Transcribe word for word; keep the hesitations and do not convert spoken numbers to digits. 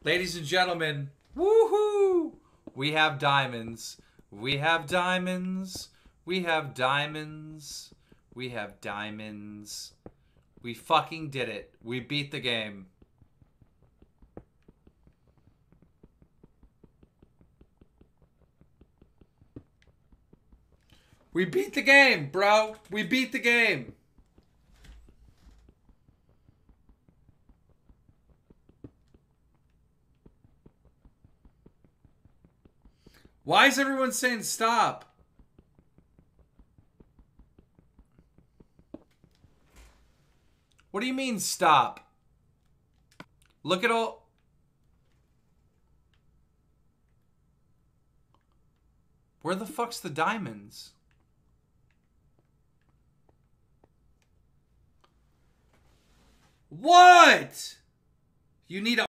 Ladies and gentlemen, woohoo! We have diamonds. We have diamonds. We have diamonds. We have diamonds. We fucking did it. We beat the game. We beat the game, bro. We beat the game. Why is everyone saying stop? What do you mean stop? Look at all... Where the fuck's the diamonds? What? You need a...